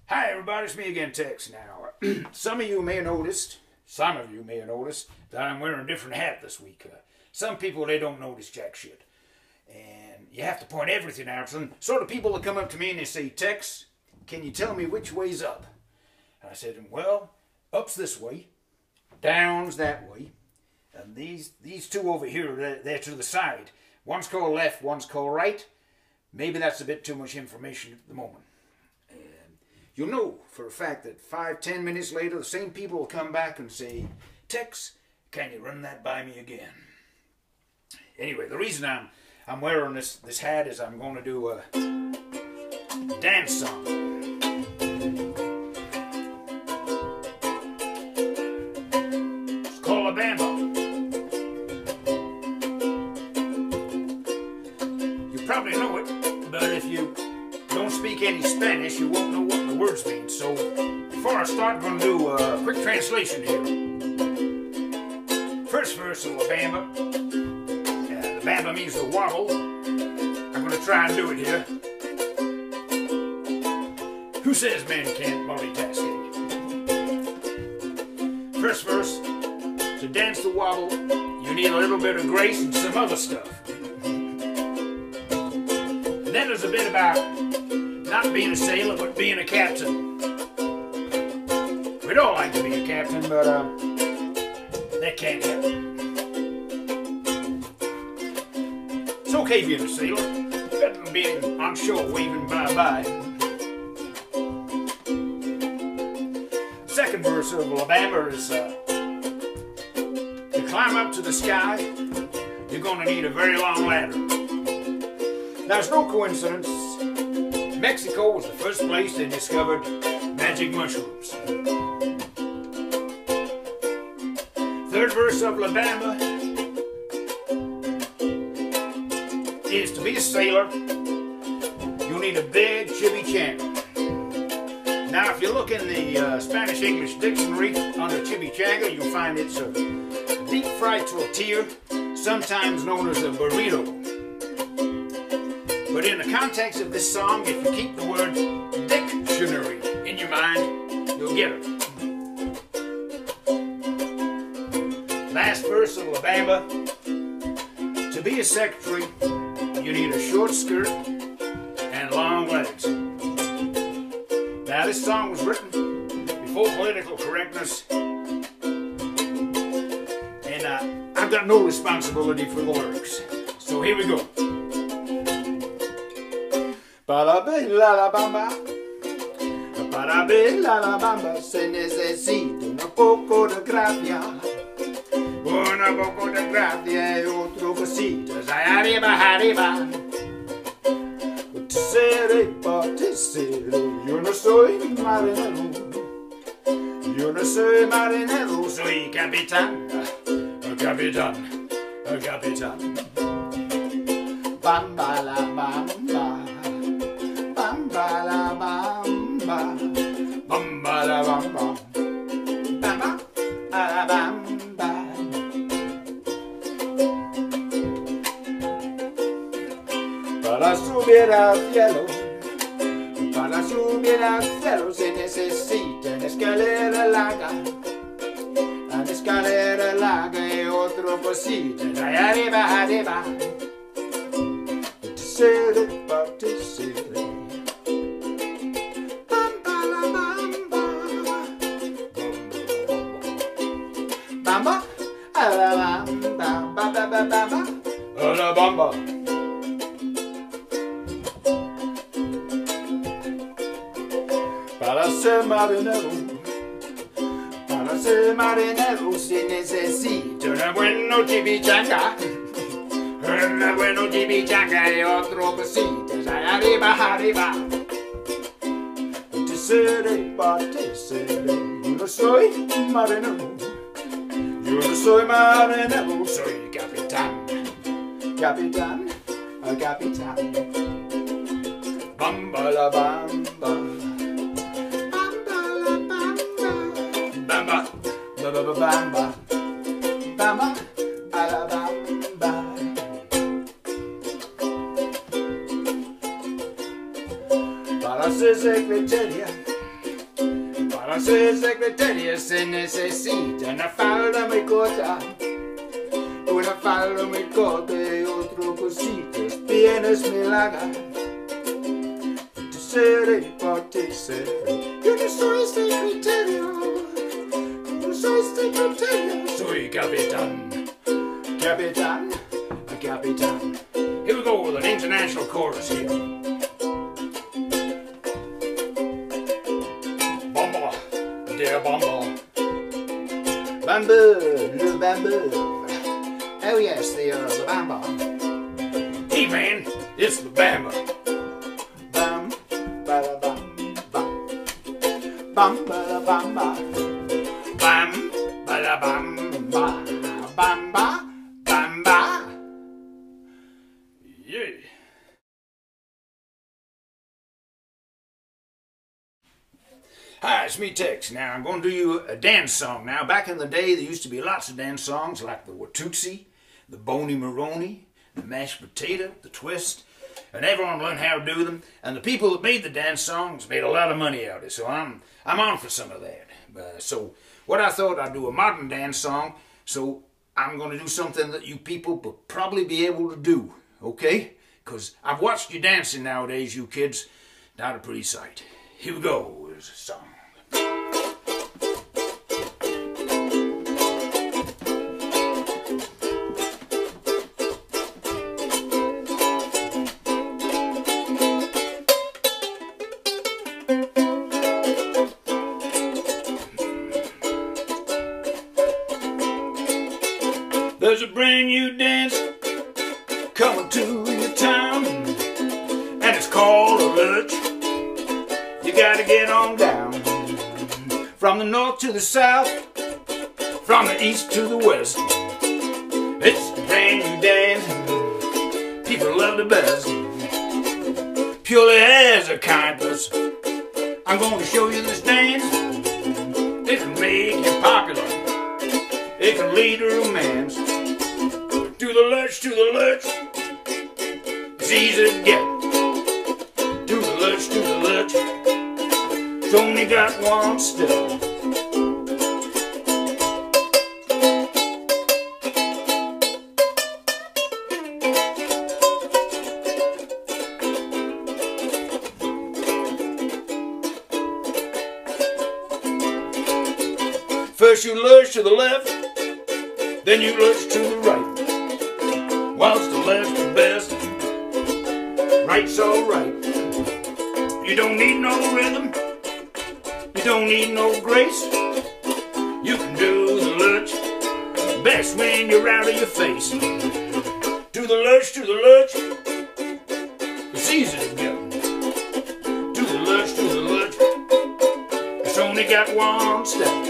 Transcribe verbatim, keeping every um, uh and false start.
Hi everybody, it's me again, Tex. Now, some of you may have noticed, some of you may have noticed that I'm wearing a different hat this week. Uh, some people, they don't notice jack shit. And you have to point everything out. And sort of people that come up to me and they say, Tex, can you tell me which way's up? And I said, well, up's this way, down's that way, and these these two over here, they're, they're to the side. One's called left, one's called right. Maybe that's a bit too much information at the moment. You'll know for a fact that five, ten minutes later, the same people will come back and say, Tex, can you run that by me again? Anyway, the reason I'm I'm wearing this, this hat is I'm going to do a dance song. It's called La Bamba. You probably know it, but if you don't speak any Spanish, you won't know what the words mean. So before I start, I'm going to do a quick translation here. First verse of La Bamba. Uh, the Bamba means the wobble. I'm going to try and do it here. Who says men can't multitask? First verse, to dance the wobble, you need a little bit of grace and some other stuff. And then there's a bit about not being a sailor, but being a captain. We'd all like to be a captain, but uh, that can't happen. It's okay being a sailor, better than being on shore waving bye-bye. Second verse of La Bamba is uh, to climb up to the sky, you're going to need a very long ladder. Now, it's no coincidence Mexico was the first place they discovered magic mushrooms. Third verse of La Bamba is to be a sailor, you need a big chimichanga. Now, if you look in the uh, Spanish-English dictionary under chimichanga, you'll find it's a deep-fried tortilla, sometimes known as a burrito. But in the context of this song, if you keep the word dictionary in your mind, you'll get it. Last verse of La Bamba. To be a secretary, you need a short skirt and long legs. Now, this song was written before political correctness, and uh, I've got no responsibility for the lyrics. So here we go. Para bailar la bamba, para bailar la bamba se necesita un poco de gracia, un poco de gracia y otro cositas, ahí arriba, arriba. Patisere, patisere, yo no soy marinero, yo no soy marinero, soy capitán, capitán, capitán. Bamba la bamba. Bamba la bamba, bamba la bamba, bamba la bamba. Para subir al cielo, para subir al cielo se necesita una escalera larga, una escalera larga y otro cosita, de arriba, arriba. Patisere, patisere. Bamba, a la bamba, bamba, bamba, bamba, a la bamba. Para ser marinero, para ser marinero se necesita una buena chimichanga, una buena chimichanga y otro cositas, arriba, arriba. Patisere, patisere, yo no soy marinero. Yo no soy marinero, soy capitán, capitán, capitán. Bamba la bamba, bamba la bamba, bamba, bamba, bamba, bamba, a la bamba. Para ser secretaria, Su secretaria se necesita una falda muy corta, una falda muy corta y otro cositas bienes me lagan. Te seré, por ti seré. Yo no soy secretario, no soy secretario. Soy capitán, capitán, capitán. Here we go with an international chorus here. Bamba, dear bamba. Bamboo, le bamboo. Oh yes, the, uh, the bamba. Hey man, it's the bamba. Bam, ba da bam, bam. Bam, ba da bam, ba. Bam, ba da bam, ba. Bam, ba, bam, ba. Yeah. Hi, it's me, Tex. Now, I'm going to do you a dance song. Now, back in the day, there used to be lots of dance songs like the Watootsie, the Boney Maroney, the Mashed Potato, the Twist, and everyone learned how to do them. And the people that made the dance songs made a lot of money out of it, so I'm, I'm on for some of that. Uh, so, what I thought, I'd do a modern dance song, so I'm going to do something that you people will probably be able to do, okay? Because I've watched you dancing nowadays, you kids. Not a pretty sight. Here we go. Here's a song. There's a brand new dance coming to your town, and it's called a lurch. You gotta get on down. From the north to the south, from the east to the west. It's a brand new dance, people love the best. Purely as a kindness, I'm gonna show you this dance. It can make you popular, it can lead to romance. To the lurch, to the lurch, it's easy to get. To the lurch, to the lurch, it's only got one step. First you lurch to the left, then you lurch to the right. Whilst the left's the best, right's alright. You don't need no rhythm, you don't need no grace. You can do the lurch best when you're out of your face. To the lurch, to the lurch, it's easy to get. To the lurch, to the lurch, it's only got one step.